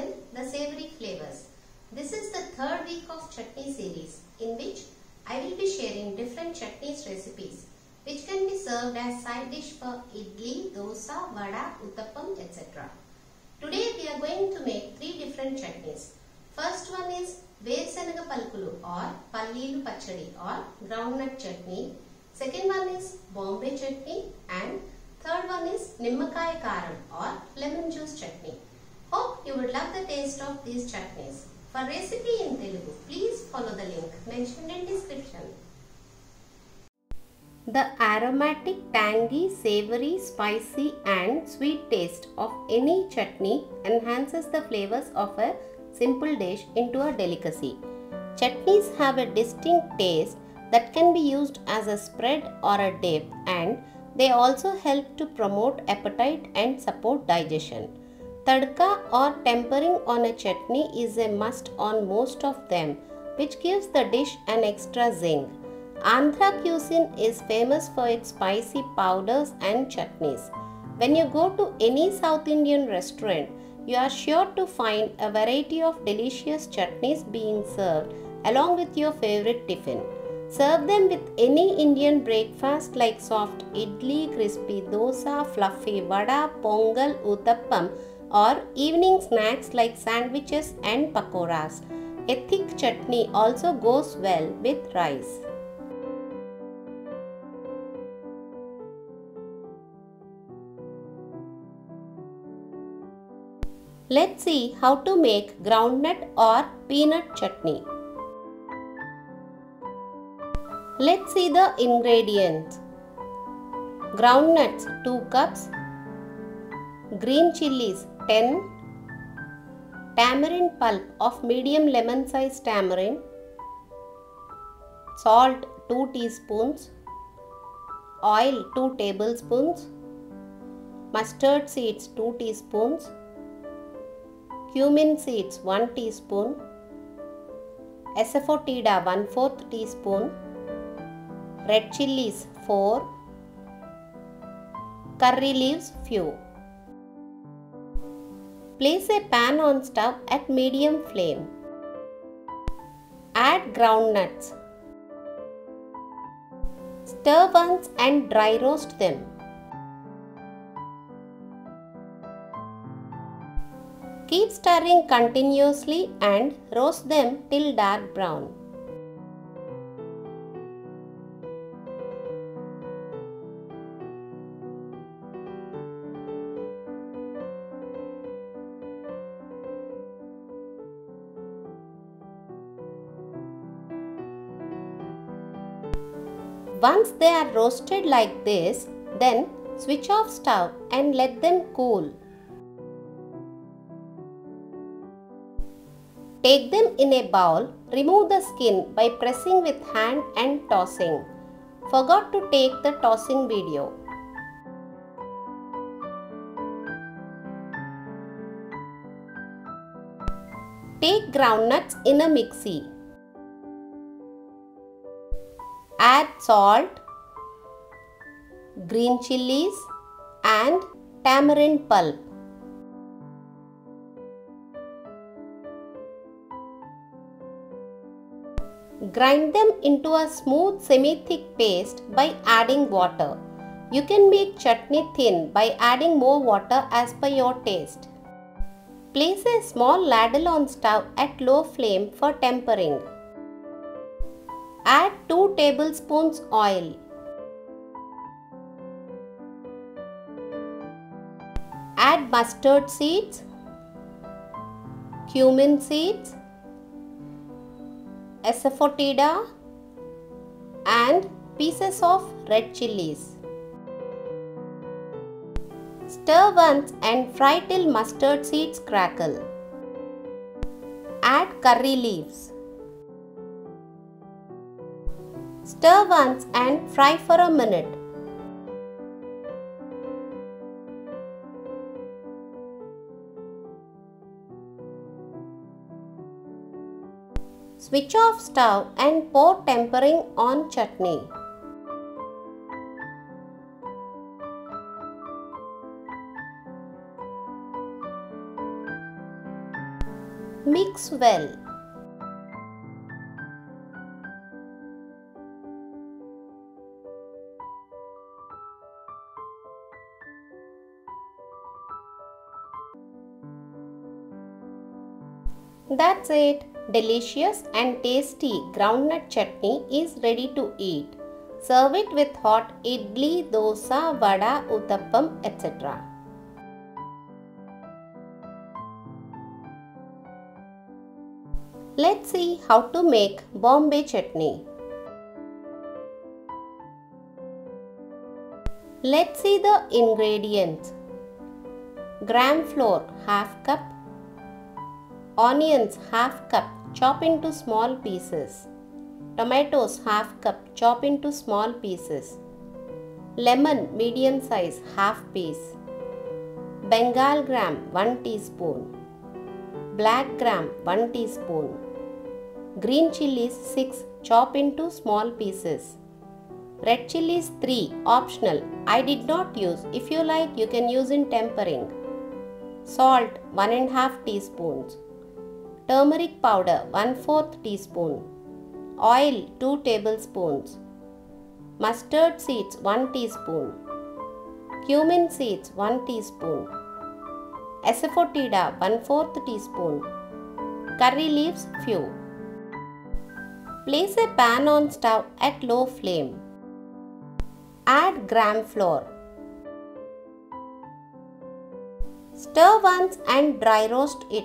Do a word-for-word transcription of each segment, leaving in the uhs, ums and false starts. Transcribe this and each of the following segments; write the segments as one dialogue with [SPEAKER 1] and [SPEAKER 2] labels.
[SPEAKER 1] channel, The Savory Flavors. This is the third week of chutney series in which I will be sharing different chutneys recipes which can be served as side dish for idli, dosa, vada, uttappam, et cetera. Today we are going to make three different chutneys. First one is Verusenaga Palkulu or Pallilu Pachadi or groundnut chutney. Second one is Bombay chutney and third one is Nimmakaya Karam or lemon juice chutney. Hope you would love the taste of these chutneys. For recipe in Telugu, please follow the link mentioned in description. The aromatic, tangy, savory, spicy and sweet taste of any chutney enhances the flavors of a simple dish into a delicacy. Chutneys have a distinct taste that can be used as a spread or a dip, and they also help to promote appetite and support digestion. Tadka or tempering on a chutney is a must on most of them, which gives the dish an extra zing. Andhra cuisine is famous for its spicy powders and chutneys. When you go to any South Indian restaurant, you are sure to find a variety of delicious chutneys being served along with your favorite tiffin. Serve them with any Indian breakfast like soft idli, crispy dosa, fluffy vada, pongal, uttappam, or evening snacks like sandwiches and pakoras. A thick chutney also goes well with rice. Let's see how to make groundnut or peanut chutney. Let's see the ingredients. Groundnuts two cups, green chilies ten, tamarind pulp of medium lemon size tamarind, salt two teaspoons, oil two tablespoons, mustard seeds two teaspoons, cumin seeds one teaspoon, asafoetida one fourth teaspoon, red chilies four, curry leaves few. Place a pan on stove at medium flame. Add groundnuts. Stir once and dry roast them. Keep stirring continuously and roast them till dark brown. Once they are roasted like this, then switch off stove and let them cool. Take them in a bowl, remove the skin by pressing with hand and tossing. Forgot to take the tossing video. Take groundnuts in a mixie. Add salt, green chilies and tamarind pulp. Grind them into a smooth semi-thick paste by adding water. You can make chutney thin by adding more water as per your taste. Place a small ladle on stove at low flame for tempering. Add two tablespoons oil. Add mustard seeds, cumin seeds, asafoetida and pieces of red chilies. Stir once and fry till mustard seeds crackle. Add curry leaves. Stir once and fry for a minute. Switch off stove and pour tempering on chutney. Mix well. That's it. Delicious and tasty groundnut chutney is ready to eat. Serve it with hot idli, dosa, vada, uttappam, et cetera. Let's see how to make Bombay chutney. Let's see the ingredients. Gram flour half cup. Onions half cup, chop into small pieces. Tomatoes half cup, chop into small pieces. Lemon medium size half piece. Bengal gram one teaspoon. Black gram one teaspoon. Green chilies six, chop into small pieces. Red chilies three, optional. I did not use. If you like, you can use in tempering. Salt one and half teaspoons. Turmeric powder one fourth teaspoon. Oil two tablespoons. Mustard seeds one teaspoon. Cumin seeds one teaspoon. Asafoetida one fourth teaspoon. Curry leaves few. Place a pan on stove at low flame. Add gram flour. Stir once and dry roast it.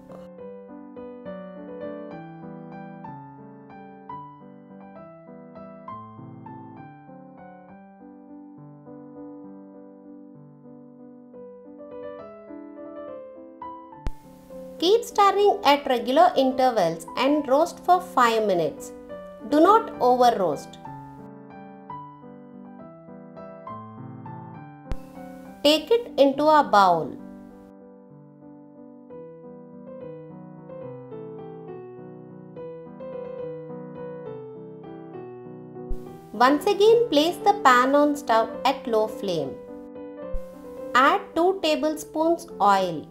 [SPEAKER 1] Keep stirring at regular intervals and roast for five minutes. Do not over roast. Take it into a bowl. Once again, place the pan on stove at low flame. Add two tablespoons oil.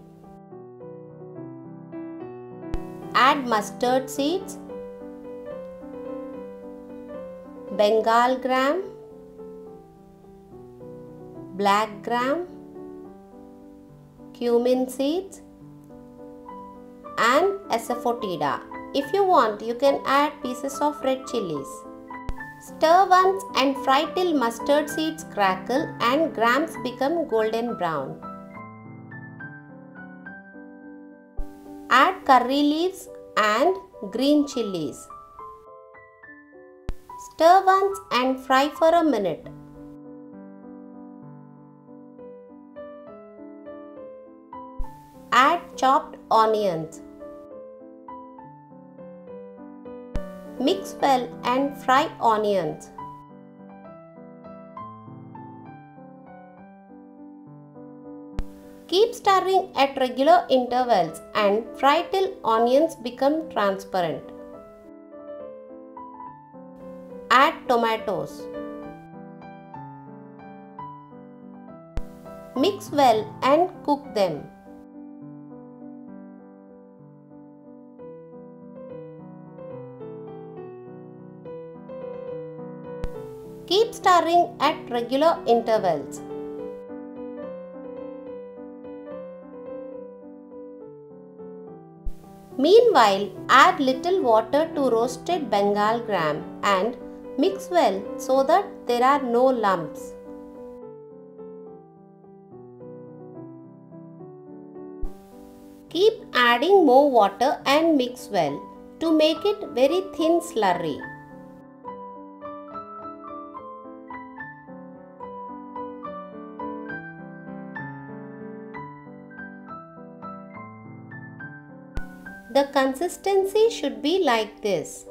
[SPEAKER 1] Add mustard seeds, Bengal gram, black gram, cumin seeds and asafoetida. If you want, you can add pieces of red chilies. Stir once and fry till mustard seeds crackle and grams become golden brown. Add curry leaves and green chilies. Stir once and fry for a minute. Add chopped onions. Mix well and fry onions. Keep stirring at regular intervals and fry till onions become transparent. Add tomatoes. Mix well and cook them. Keep stirring at regular intervals. Meanwhile, add little water to roasted Bengal gram and mix well so that there are no lumps. Keep adding more water and mix well to make it very thin slurry. The consistency should be like this.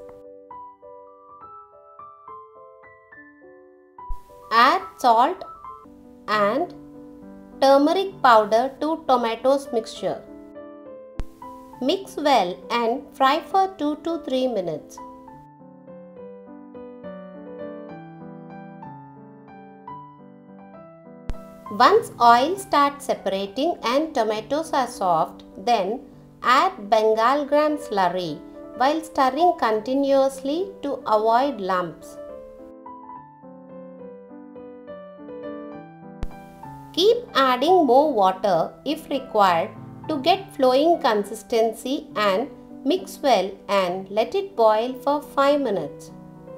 [SPEAKER 1] Add salt and turmeric powder to tomatoes mixture. Mix well and fry for two to three minutes. Once oil starts separating and tomatoes are soft, then Add Bengal gram slurry while stirring continuously to avoid lumps. Keep adding more water if required to get flowing consistency and mix well and let it boil for five minutes.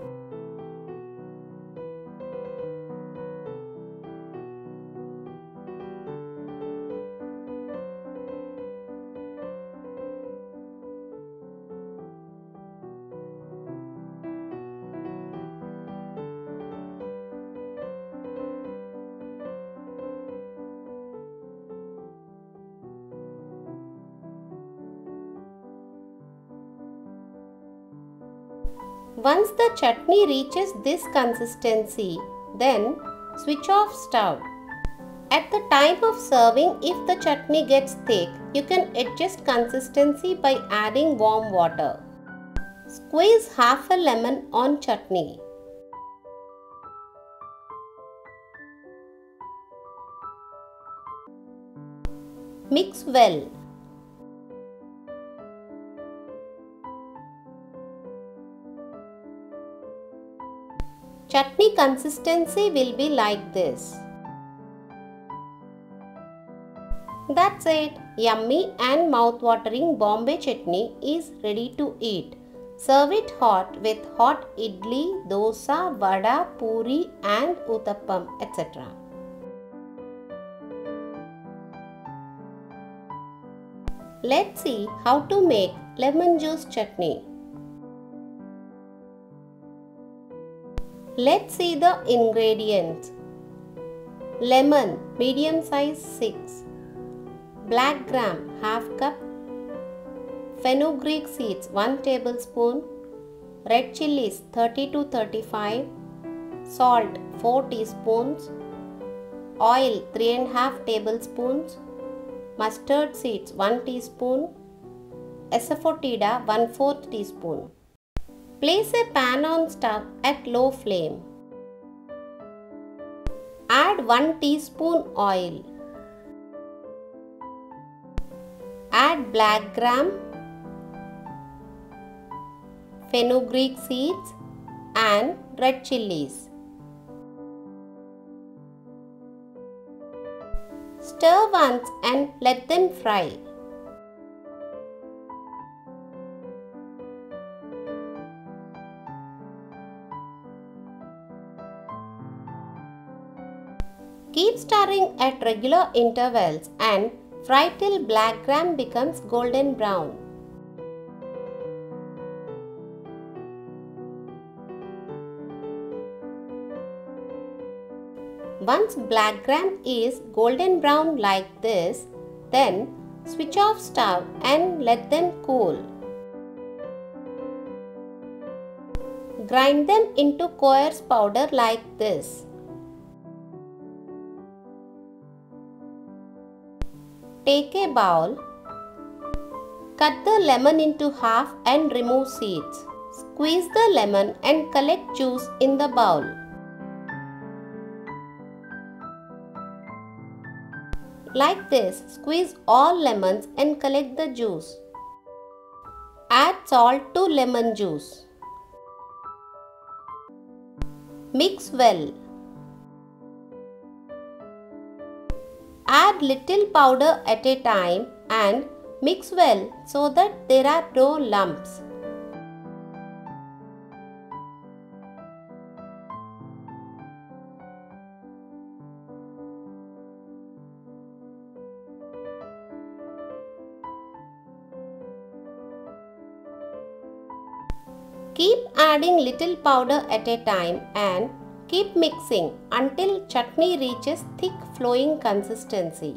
[SPEAKER 1] Once the chutney reaches this consistency, then switch off stove. At the time of serving, if the chutney gets thick, you can adjust consistency by adding warm water. Squeeze half a lemon on chutney. Mix well. Chutney consistency will be like this. That's it. Yummy and mouth-watering Bombay chutney is ready to eat. Serve it hot with hot idli, dosa, vada, puri and uttappam, et cetera. Let's see how to make lemon juice chutney. Let's see the ingredients. Lemon medium size six. Black gram half cup. Fenugreek seeds one tablespoon. Red chillies thirty to thirty-five. Salt four teaspoons. Oil three and a half tablespoons. Mustard seeds one teaspoon. Asafoetida one fourth teaspoon. Place a pan on stove at low flame. Add one teaspoon oil. Add black gram, fenugreek seeds and red chillies. Stir once and let them fry. Keep stirring at regular intervals and fry till black gram becomes golden brown. Once black gram is golden brown like this, then switch off stove and let them cool. Grind them into coarse powder like this. Take a bowl, cut the lemon into half and remove seeds. Squeeze the lemon and collect juice in the bowl. Like this, squeeze all lemons and collect the juice. Add salt to lemon juice. Mix well. Add little powder at a time and mix well so that there are no lumps. Keep adding little powder at a time and keep mixing until chutney reaches thick flowing consistency.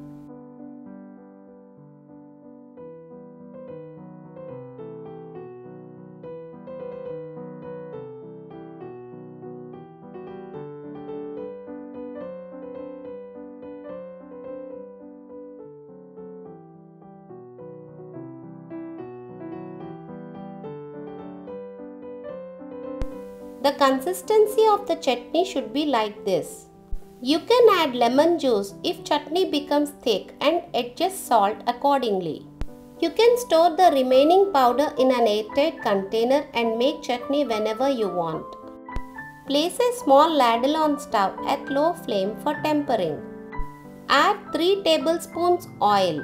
[SPEAKER 1] The consistency of the chutney should be like this. You can add lemon juice if chutney becomes thick and adjust salt accordingly. You can store the remaining powder in an airtight container and make chutney whenever you want. Place a small ladle on stove at low flame for tempering. Add three tablespoons oil.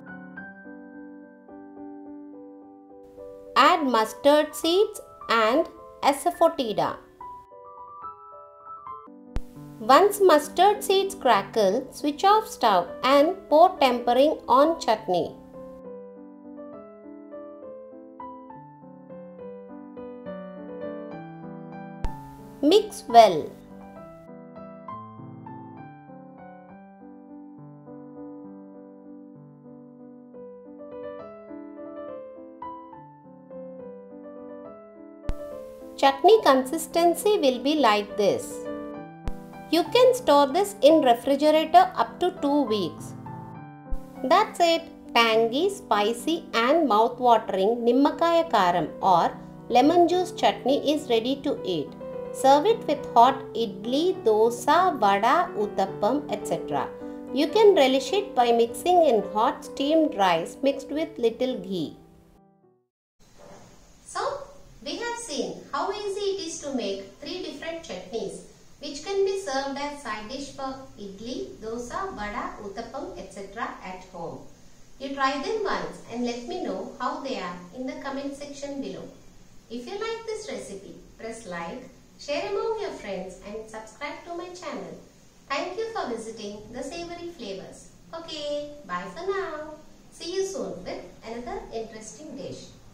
[SPEAKER 1] Add mustard seeds and asafoetida. Once mustard seeds crackle, switch off stove and pour tempering on chutney. Mix well. Chutney consistency will be like this. You can store this in refrigerator up to two weeks. That's it. Tangy, spicy and mouth-watering Nimmakaya Karam or lemon juice chutney is ready to eat. Serve it with hot idli, dosa, vada, uttappam, et cetera. You can relish it by mixing in hot steamed rice mixed with little ghee. So, we have seen how easy it is to make three different chutneys which can be served as side dish for idli, dosa, vada, uttappam, et cetera at home. You try them once and let me know how they are in the comment section below. If you like this recipe, press like, share among your friends and subscribe to my channel. Thank you for visiting the Savory Flavors. Okay, bye for now. See you soon with another interesting dish.